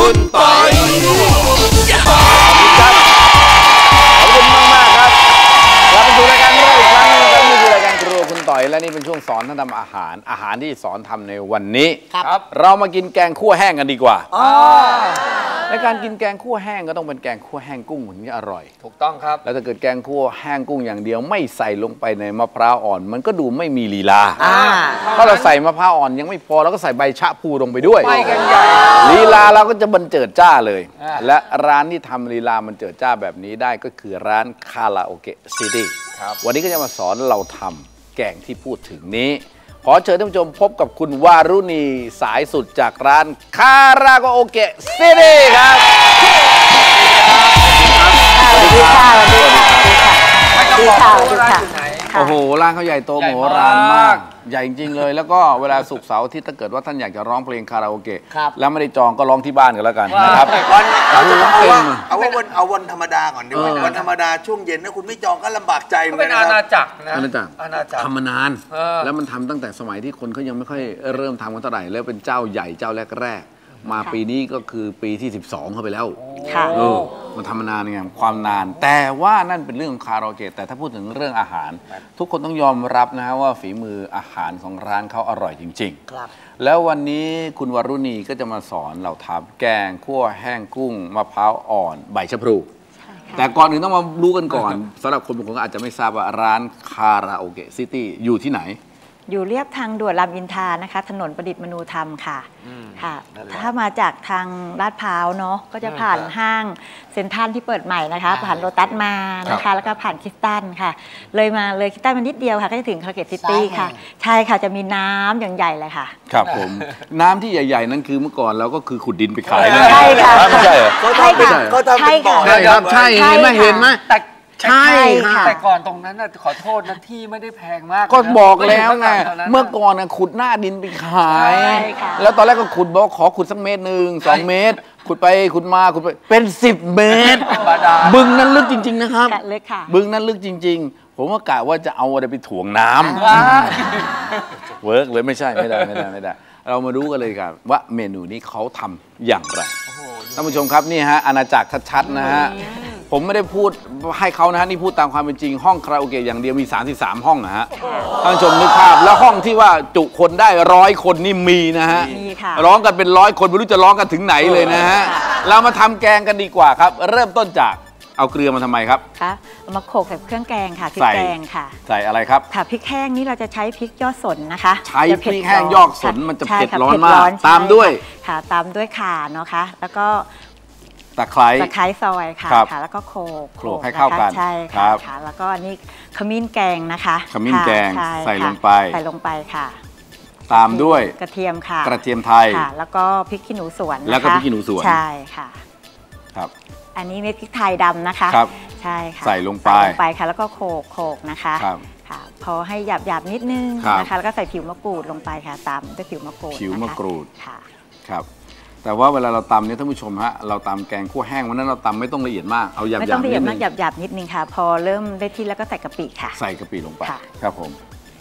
คุณปอยขอบคุณมากครับกลับมาสู่รายการเราอีกครั้งนึงครับนี่คือรายการครัวคุณต่อยและนี่เป็นช่วงสอนท่านทำอาหารที่สอนทำในวันนี้ครับเรามากินแกงคั่วแห้งกันดีกว่าในการกินแกงคั่วแห้งก็ต้องเป็นแกงคั่วแห้งกุ้งถึงจะอร่อยถูกต้องครับแล้วถ้าเกิดแกงคั่วแห้งกุ้งอย่างเดียวไม่ใส่ลงไปในมะพร้าวอ่อนมันก็ดูไม่มีลีลาถ้าเราใส่มะพร้าวอ่อนยังไม่พอเราก็ใส่ใบชะพูลงไปด้วยไปกันใหญ่ลีลาเราก็จะบันเจิดจ้าเลยและร้านที่ทำลีลามันเจิดจ้าแบบนี้ได้ก็คือร้านคาราโอเกะซิตี้วันนี้ก็จะมาสอนเราทำแกงที่พูดถึงนี้ขอเชิญท่านผู้ชมพบกับคุณวารุณีสายสุดจากร้านคาราโอเกะซิตี้ครับสวัสดีค่ะสวัสดีค่ะสวัสดีค่ะสวัสดีค่ะโอ้โหร้านเขาใหญ่โตโมโหฬารมากใหญ่จริงๆเลยแล้วก็เวลาศุกร์เสาร์อาทิตย์ถ้าเกิดว่าท่านอยากจะร้องเพลงคาราโอเกะแล้วไม่ได้จองก็ร้องที่บ้านกันแล้วกันนะครับเอาวันธรรมดาก่อนดีกว่าวันธรรมดาช่วงเย็นถ้าคุณไม่จองก็ลำบากใจเหมือนกันเป็นอาณาจักรนะอาณาจักรทำมานานแล้วมันทำตั้งแต่สมัยที่คนเขายังไม่ค่อยเริ่มทำกันเท่าไหร่แล้วเป็นเจ้าใหญ่เจ้าแรกมาปีนี้ก็คือปีที่12เข้าไปแล้วมันทำมานานไงความนานแต่ว่านั่นเป็นเรื่องของคาราโอเกะแต่ถ้าพูดถึงเรื่องอาหารทุกคนต้องยอมรับนะฮะว่าฝีมืออาหารของร้านเขาอร่อยจริงๆแล้ววันนี้คุณวรุณีก็จะมาสอนเราทำแกงคั่วแห้งกุ้งมะพร้าวอ่อนใบชะพลูแต่ก่อนอื่นต้องมารู้กันก่อนสำหรับคนบางคนก็อาจจะไม่ทราบว่าร้านคาราโอเกะซิตี้อยู่ที่ไหนอยู่เรียบทางด่วนรามอินทรานะคะถนนประดิษฐ์มนูธรรมค่ะถ้ามาจากทางลาดพร้าวเนาะก็จะผ่านห้างเซ็นทรัลที่เปิดใหม่นะคะผ่านโลตัสมานะคะแล้วก็ผ่านคริสตัลค่ะเลยคริสตัลมานิดเดียวค่ะก็จะถึงคาราโอเกะซิตี้ค่ะใช่ค่ะจะมีน้ำอย่างใหญ่เลยค่ะครับผมน้ำที่ใหญ่ๆนั้นคือเมื่อก่อนเราก็คือขุดดินไปขายนะใช่ค่ะไม่ใช่เหรอก็ทำเป็นบ่อใช่ครับใช่ไม่เห็นไหมใช่ค่ะแต่ก่อนตรงนั้นขอโทษนะที่ไม่ได้แพงมากก็บอกแล้วไงเมื่อก่อนขุดหน้าดินไปขายแล้วตอนแรกก็ขุดบอกขอขุดสักเมตรหนึ่ง2 เมตรขุดไปขุดมาขุดไปเป็น10 เมตรบึงนั้นลึกจริงๆนะครับบึงนั้นลึกจริงๆผมว่ากะว่าจะเอาอะไรไปถ่วงน้ำเวิร์กเลยไม่ได้เรามารู้กันเลยครับว่าเมนูนี้เขาทำอย่างไรท่านผู้ชมครับนี่ฮะอาณาจักรชัดๆนะฮะผมไม่ได้พูดให้เขานะฮะนี่พูดตามความเป็นจริงห้องคาราโอเกะอย่างเดียวมี33ห้องนะฮะท่านผู้ชมนึกภาพแล้วห้องที่ว่าจุคนได้100 คนนี่มีนะฮะร้องกันเป็น100 คนไม่รู้จะร้องกันถึงไหนเลยนะฮะเรามาทำแกงกันดีกว่าครับเริ่มต้นจากเอาเกลือมาทำไมครับเอามาโขลกใส่เครื่องแกงค่ะพริกแกงค่ะใส่อะไรครับค่ะพริกแห้งนี่เราจะใช้พริกยอดสนนะคะใช้พริกแห้งยอดสนมันจะเผ็ดร้อนมากตามด้วยค่ะตามด้วยข่าเนาะค่ะแล้วก็ตะไคร้ซอยค่ะแล้วก็โขลกให้เข้ากันใช่ค่ะแล้วก็อันนี้ขมิ้นแกงนะคะขมิ้นแกงใส่ลงไปค่ะตามด้วยกระเทียมค่ะกระเทียมไทยแล้วก็พริกขี้หนูสวนแล้วก็พริกขี้หนูสวนใช่ค่ะครับอันนี้เม็ดพริกไทยดำนะคะใช่ค่ะใส่ลงไปค่ะแล้วก็โขลกนะคะค่ะพอให้หยาบนิดนึงนะคะแล้วก็ใส่ผิวมะกรูดลงไปค่ะตามด้วยผิวมะกรูดค่ะครับแต่ว่าเวลาเราตำเนี่ยท่านผู้ชมฮะเราตำแกงคั่วแห้งวันนั้นเราตำไม่ต้องละเอียดมากเอาหยาบๆไม่ต้องละเอียดมากหยาบนิดนึงค่ะพอเริ่มได้ที่แล้วก็ใส่กะปิค่ะใส่กะปิลงไปครับผม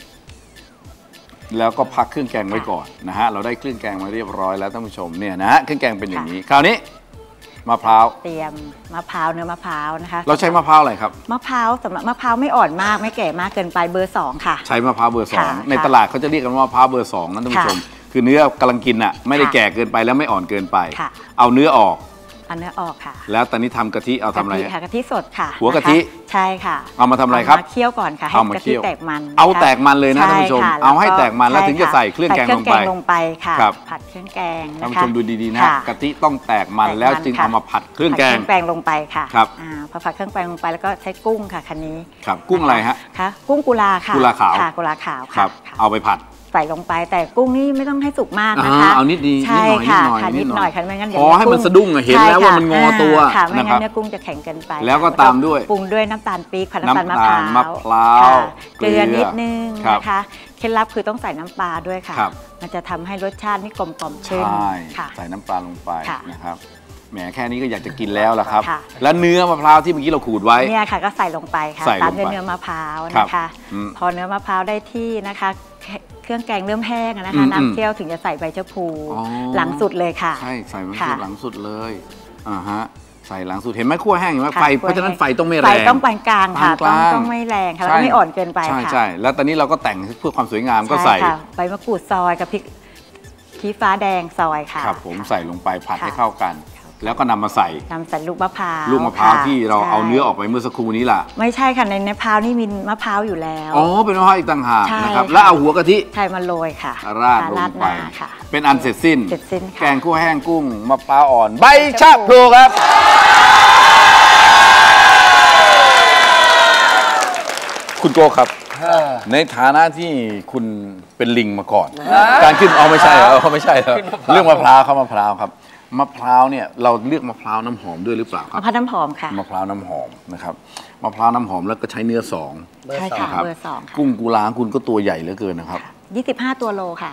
แล้วก็พักเครื่องแกงไว้ก่อนนะฮะเราได้เครื่องแกงมาเรียบร้อยแล้วท่านผู้ชมเนี่ยนะฮะเครื่องแกงเป็นอย่างนี้คราวนี้มะพร้าวเตรียมมะพร้าวเนื้อมะพร้าวนะคะเราใช้มะพร้าวอะไรครับมะพร้าวสำหรับมะพร้าวไม่อ่อนมากไม่แก่มากเกินไปเบอร์2ค่ะใช้มะพร้าวเบอร์2ในตลาดเขาจะเรียกกันว่ามะพร้าวเบอร์2นะท่านผู้ชมคือเนื้อกำลังกินอ่ะไม่ได้แก่เกินไปแล้วไม่อ่อนเกินไปเอาเนื้อออกค่ะแล้วตอนนี้ทำกะทิเอาทำอะไรค่ะกะทิสดค่ะหัวกะทิใช่ค่ะเอามาทำอะไรครับมาเคี่ยวก่อนค่ะให้กะทิแตกมันเอาแตกมันเลยนะท่านผู้ชมเอาให้แตกมันแล้วถึงจะใส่เครื่องแกงลงไปค่ะผัดเครื่องแกงท่านผู้ชมดูดีๆนะกะทิต้องแตกมันแล้วจึงเอามาผัดเครื่องแกงลงไปค่ะครับพอผัดเครื่องแกงลงไปแล้วก็ใช้กุ้งค่ะคันนี้ครับกุ้งอะไรฮะคะกุ้งกุลาค่ะกุลาขาวครับเอาไปผัดใส่ลงไปแต่กุ้งนี่ไม่ต้องให้สุกมากนะคะเอานิดดีใช่ค่ะนิดหน่อยค่ะไม่งั้นพอให้มันสะดุ้งเห็นแล้วว่ามันงอตัวค่ะไม่งั้นเนื้อกุ้งจะแข็งเกินไปแล้วก็ตามด้วยปรุงด้วยน้ำตาลปี๊บน้ำตาลมะพร้าวเกลือนิดนึงนะคะเคล็ดลับคือต้องใส่น้ำปลาด้วยค่ะมันจะทำให้รสชาตินี่กลมกล่อมขึ้นใส่น้ำปลาลงไปนะครับแหมแค่นี้ก็อยากจะกินแล้วล่ะครับค่ะแล้วเนื้อมะพร้าวที่เมื่อกี้เราขูดไว้เนี่ยค่ะก็ใส่ลงไปค่ะใส่ลงไปตามด้วยเนื้อมะพร้าวครับนะคะอืมพอเนื้อมะพร้าวได้ที่นะคะ เครื่องแกงเริ่มแห้งนะคะ น้ำเจียวถึงจะใส่ใบชะพูอ๋อหลังสุดเลยค่ะใช่ใส่มันค่ะหลังสุดเลยฮะใส่หลังสุดเห็นไหมคั่วแห้งเห็นไหมค่ะไฟคั่วเพราะฉะนั้นแห้งไฟต้องไม่แรงไฟต้องปานกลางค่ะปานกลางต้องไม่แรงค่ะใช่แล้วไม่อ่อนเกินไปใช่ค่ะใช่แล้วตอนนี้เราก็แต่งเพื่อความสวยงามก็ใส่ค่ะใบมะกรูดซอยกับพริกชี้ฟ้าแดงซอยค่ะครับผมใส่ลงไปผัดค่ะให้เข้ากัน แล้วก็นำมาใส่นำใส่ลูกมะพร้าวลูกมะพร้าวค่ที่เราใช่เอาเนื้อออกไปเมื่อสักครู่นี้ล่ะไม่ใช่ค่ะในมะพร้าวนี่มีมะพร้าวอยู่แล้วอ๋อเป็นมะพร้าวอีกต่างหากใช่นะครับค่ะแล้วเอาหัวกะทิใช่มาโรยค่ะราดลรางไปหน้าค่ะเป็นอันเสร็จสิ้นเสร็จสิ้นค่ะแกงคั่วแห้งกุ้งมะพร้าวอ่อน ใบชะพลูครับ คุณโกครับ ในฐานะที่คุณเป็นลิงมาก่อน การขึ้นไม่ใช่เหรอไม่ใช่เหรอเรื่องมะพร้าวครับมะพร้าวครับมะพร้าวเนี่ยเราเลือกมะพร้าวน้ำหอมด้วยหรือเปล่าครัมะบพร้าวน้ำหอมค่ะมะพร้าวน้ำหอมนะครับมะพร้าวน้ำหอมแล้วก็ใช้เนื้อสองใช่ค่ะนะครับเบอร์2ค่ะกุ้งกุลาคุณก็ตัวใหญ่เหลือเกินนะครับ 25 ตัวโลค่ะ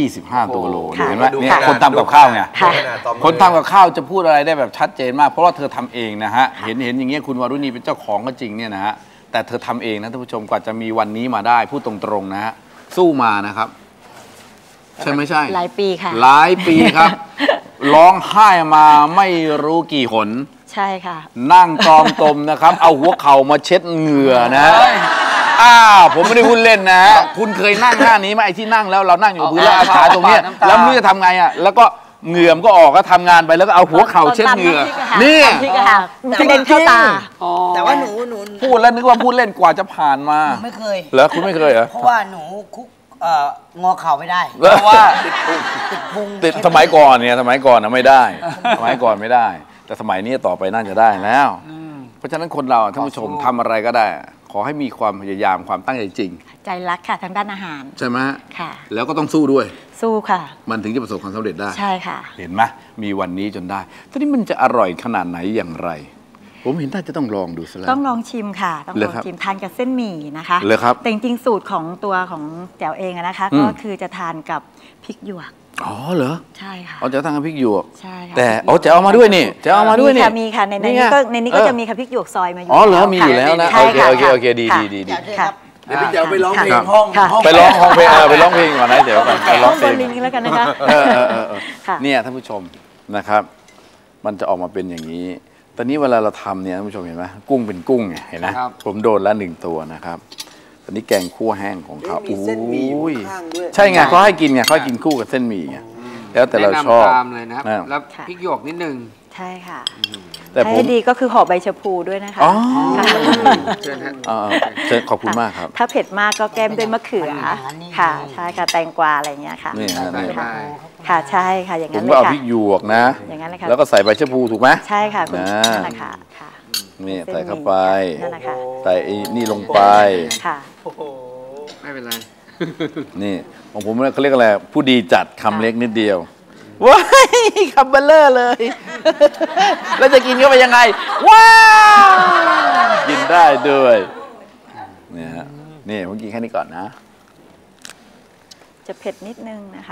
25 ตัวโลค่ะเห็นไหมเนี่ยค่ะคนทำกับข้าวไงค่ะคนทำกับข้าวจะพูดอะไรได้แบบชัดเจนมาก เพราะว่าเธอทำเองนะฮะเห็นอย่างเงี้ยคุณวารุณีเป็นเจ้าของก็จริงเนี่ยนะฮะแต่เธอทำเองนะท่านผู้ชมกว่าจะมีวันนี้มาได้พูดตรงๆนะฮะสู้มานะครับ ใช่ไม่ใช่หลายปีค่ะหลายปีครับ ร้องไห้มาไม่รู้กี่หนใช่ค่ะนั่งตอมตมนะครับ เอาหัวเข่ามาเช็ดเหงื่อนะอ้าวผมไม่ได้พูดเล่นนะ คุณเคยนั่งท่านี้ไหมไอ้ที่นั่งแล้วเรานั่งอยู่พื้นแล้วเอาขาตรงเนี้ยแล้วไม่รู้จะทำไงอ่ะแล้วก็เหงื่อมก็ออกก็ทำงานไปแล้วก็เอาหัวเข่าเช็ดเหงื่อนี่พริกอะค่ะมันจะเด็นเข้าตาแต่ว่าหนูพูดแล้วนึกว่าพูดเล่นกว่าจะผ่านมาไม่เคยเหรอคุณไม่เคยเหรอเพราะว่าหนูคุกงอเข่าไม่ได้เพราะว่าติดพุงติดสมัยก่อนเนี่ยสมัยก่อนนะไม่ได้ สมัยก่อนไม่ได้ แต่สมัยนี้ต่อไปน่าจะได้แล้ว เพราะฉะนั้นคนเราท่านผู้ชมทำอะไรก็ได้ ขอให้มีความพยายามความตั้งใจจริงใจรักค่ะทางด้านอาหารใช่ไหมฮะค่ะแล้วก็ต้องสู้ด้วยสู้ค่ะมันถึงจะประสบความสำเร็จได้ใช่ค่ะเห็นไหมมีวันนี้จนได้ทีนี้มันจะอร่อยขนาดไหนอย่างไร ผมเห็นน่าจะต้องลองดูซะแล้วต้องลองชิมค่ะ ต้องเหรลอองครับชิมทานกับเส้นหมี่นะคะเหรอครับแต่จริงๆสูตรของตัวของแจ๋วเองอะนะคะอืมก็คือจะทานกับพริกหยวกอ๋อเหรอใช่ค่ะเอาจะตั้งกับพริกหยวกใช่ค่ะแต่พริกหยวกอ๋อจะเอามาด้วยนี่จะเอามาด้วยนี่มีค่ะในนี่นี้ไงก็ในนี้ก็เออจะมีค่ะพริกหยวกซอยมาอยู่อ๋อเหรอแล้วมีอยู่แล้วนะใช่ค่ะโอเคโอเคดีค่ะดีค่ะเดี๋ยวพี่แจ๋วไปร้องเพลงครับห้องค่ะไปร้องเพลงไปร้องเพลงก่อนนะเดี๋ยวก่อนไปร้องเพลบงนลิงก์แล้วกันนะคะ ค่ะเนี่ยท่านผู้ชมนะครับ มันจะออกมาเป็นอย่างนี้ ตอนนี้เวลาเราทำเนี่ยท่านผู้ชมเห็นไหมกุ้งเป็นกุ้งไงเห็นไหมผมโดนละ1 ตัวนะครับตอนนี้แกงคั่วแห้งของเขามีเส้นหมี่อยู่อุ้ยข้างด้วยใช่ไงเขาให้กินไงเขาให้กินคู่กับเส้นหมี่ไงแล้วแต่เราชอบแนะนำตามเลยนะครับนะแล้วพริกหยวกนิดนึงใช่ค่ะแต่ผมให้ดีก็คือห่อใบชะพูด้วยนะคะอ๋อเชิญฮะเชิญขอบคุณมากครับถ้าเผ็ดมากก็แก้มด้วยมะเขือค่ะ ใช่ค่ะแตงกวาอะไรอย่างเงี้ยค่ะนี่ฮะนี่ได้ค่ะใช่ค่ะอย่างผนั้มนเลก็ยเอาค่ะพริกหยวกนะอย่างนั้นเลยค่ะแล้วก็ใส่ใบชะพูถูกไหมใช่ค่ะคุณอ่านั่นแหละค่ะค่ะนี่ใส่เข้าไปนั่นแหละค่ะใส่ไอ้นี่ลงไปค่ะไม่เป็นไรนี่ของผมเขาเรียกอะไรผู้ดีจัดคำเล็กนิดเดียวว้ายคำเบลเลอร์เลย แล้วจะกินเข้าไปยังไงว้าวกินได้ด้วยนี่ฮะนี่ผมกินแค่นี้ก่อนนะจะเผ็ดนิดนึงนะคะ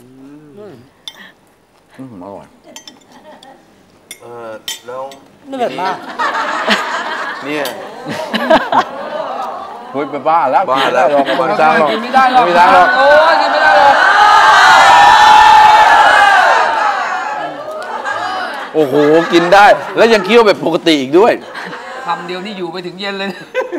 อร่อยแล้วไม่เผ็ดมากเนี่ยเฮ้ยไปบ้าแล้วบ้ากินแล้วไม่ได้หรอกบางจานหรอกกินไม่ได้หรอกไม่ได้หรอกโอ้ยกินไม่ได้หรอกโอ้โหกินได้ แล้วยังเคี้ยวแบบปกติอีกด้วยคำเดียวนี่อยู่ไปถึงเย็นเลย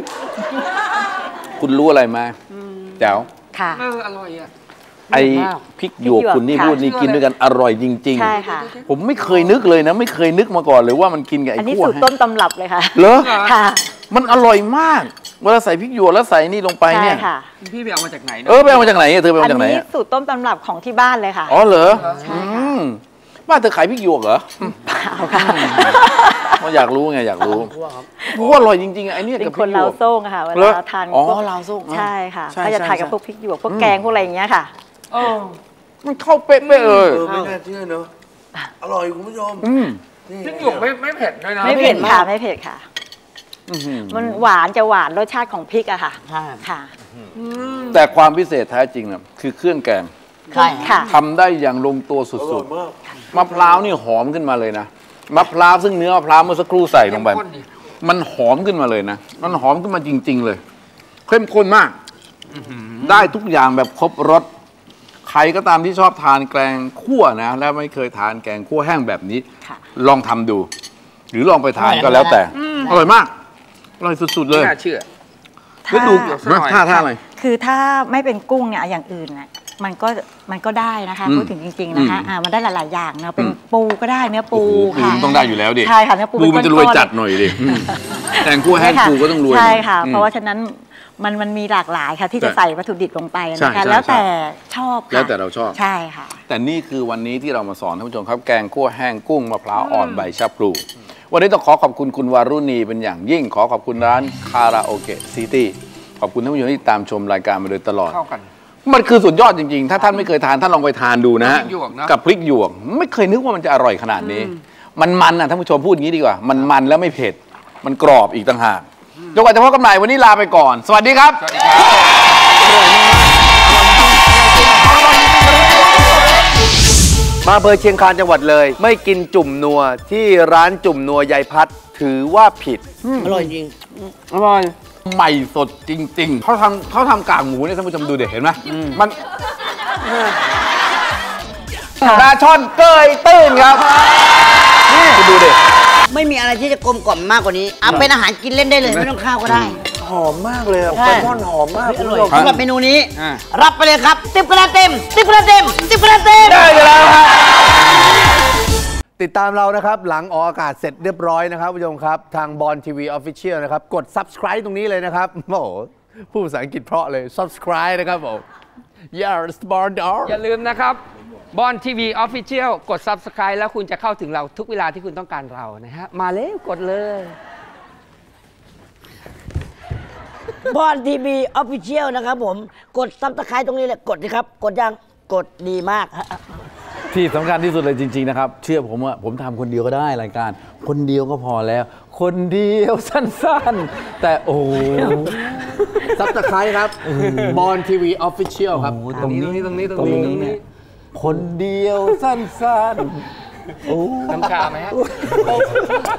คุณรู้อะไรไหมแจ๋วค่ะอร่อยอ่ะไอ้พริกหยวกคุณนี่ค่ะพูดนี่กินด้วยกันอร่อยจริงใช่ค่ะๆ ผมไม่เคยนึกเลยนะ ไม่เคยนึกมาก่อนเลยว่ามันกินกับอัไอ้นนี้ขั้วสูตรต้นตำรับเลยค่ะเหรอค่ะมันอร่อยมาก เวลาใส่พริกหยวกแล้วใส่นี่ลงไปใช่เนี่ยค่ะพี่ไปเอามาจากไหนนะไปเอามาจากไหนอะเธอไปเอาอันมาจากไหนนี้อะสูตรต้นตำรับของที่บ้านเลยค่ะอ๋อเหรอใช่ค่ะบ้านเธอขายพริกหยวกเหรอเปล่าค่ะผมอยากรู้ไงอยากรู้เพราะว่าอร่อยจริงๆอะไอ้เนี่ยเป็กับนพครินกหยลาวกโซ่งอะค่ะเวเหรอลาทานอ๋อพวกลาวโซ่งใช่ค่ะใช่ก็จะทานกับใช่พวกพริกหยวกพวกแกงพวกอะไรอย่างเงี้ยค่ะมันเข้าเป๊ะๆเลยไม่น่าเชื่อเนอะอร่อยคุณผู้ชมพริกหยวกไม่เผ็ดด้วยนะไม่เผ็ดค่ะไม่เผ็ดค่ะอื้อหือมันหวานจะหวานรสชาติของพริกอะค่ะใช่ค่ะแต่ความพิเศษแท้จริงน่ะคือเครื่องแกงใช่ค่ะทำได้อย่างลงตัวอสุร่อดยมากๆมะพร้าวนี่หอมขึ้นมาเลยนะมะพร้าวซึ่งเนื้อมะพร้าวเมื่อสักครู่ใส่ลงไปเข้มข้นดิมันหอมขึ้นมาเลยนะมันหอมขึ้นมาจริง ๆ เลยเข้มข้นมากได้ทุกอย่างแบบครบรสใครก็ตามที่ชอบทานแกงคั่วนะแล้วไม่เคยทานแกงคั่วแห้งแบบนี้ค่ะลองทำดู หรือลองไปทานก็แล้วแต่อร่อยมากอร่อยสุดๆเลยไม่น่าเชื่อแล้วดูสักหน่อยท่าอะไรคือถ้าไม่เป็นกุ้งเนี่ยอย่างอื่นน่ะมันก็ได้นะคะอืมพูดถึงจริงๆนะคะมันได้หลายๆอย่างเนาะเป็นปูก็ได้เนื้อปูโอ้โหปูค่ะมันต้องได้อยู่แล้วดิใช่ค่ะเนื้อปูปูมันจะรวยจัดหน่อยดิแกงคั่วแห้งใช่ค่ะปูก็ต้องรวยใช่ค่ะอืมเพราะว่าฉะนั้นมันมีหลากหลายค่ะ ที่จะใช่ใส่วัตถุดิบลงไปใช่นะคะใช่แล้วแต่ชอบค่ะแล้วแต่เราชอบใช่ค่ะแต่นี่คือวันนี้ที่เรามาสอนท่านผู้ชมครับแกงคั่วแห้งกุ้งมะพร้าวอ่อนใบชะพลูวันนี้ต้องขอขอบคุณคุณวารุณีเป็นอย่างยิ่งขอขอบคุณร้านคาราโอเกะซิตี้ขอบคุณท่านผู้ชมที่ตามชมรายการมาโดยตลอดเข้ากันมันคือสุดยอดจริงๆ ถ้าท่านไม่เคยทานท่านลองไปทานดูนะฮะพริกหยวกนะกับพริกหยวกไม่เคยนึกว่ามันจะอร่อยขนาดนี้ มันนะท่านผู้ชมพูดอย่างนี้ดีกว่า มันแล้วไม่เผ็ด มันกรอบอีกต่างหากจนกว่าจะพบกันใหม่วันนี้ลาไปก่อน สวัสดีครับสวัสดีครับมาอำเภอเชียงคานจังหวัดเลย ไม่กินจุ่มนัวที่ร้านจุ่มนัวยายพัดถือว่าผิดอร่อยจริงอร่อยใหม่สดจริง ๆ เขาทำกากหมูเนี่ยท่านผู้ชมดูเด็เห็นไหมมันปลาช่อนเกยตื้นครับนี่คุณดูเด็ไม่มีอะไรที่จะกลมกล่อมมากกว่านี้เอาเป็นอาหารกินเล่นได้เลย ไม่ต้องข้าวก็ได้หอมมากเลยอะใช่ปลาช่อนหอมมากอคุณร่อยผู้ชมสำหรับเมนูนี้อ่ารับไปเลยครับ10 คะแนนเต็ม10 คะแนนเต็ม10 คะแนนเต็มได้ไปแล้วครับติดตามเรานะครับ หลังออกอากาศเสร็จเรียบร้อยนะครับผู้ชมครับ ทางบอลทีวีออฟฟิเชียลนะครับ กด subscribe ตรงนี้เลยนะครับ โอ้โหพูดภาษาอังกฤษเพราะเลย subscribe นะครับผม yes born dog อย่าลืมนะครับบอลทีวีออฟฟิเชียลกด Subscribe แล้วคุณจะเข้าถึงเราทุกเวลาที่คุณต้องการเรานะฮะ มาเลยกดเลยบอลทีวีออฟฟิเชียลนะครับผมกดซับสไครต์ตรงนี้เลยกดสิครับ กดยังกดดีมากฮะที่สำคัญที่สุดเลยจริง ๆ นะครับ เชื่อผมว่าผมทำคนเดียวก็ได้รายการ คนเดียวก็พอแล้ว คนเดียวสั้นๆ แต่โอ้โห subscribe ครับบอลทีวีออฟฟิเชียลครับตรงนี้ตรงนี้คนเดียวสั้นๆน้ำชาไหมฮะ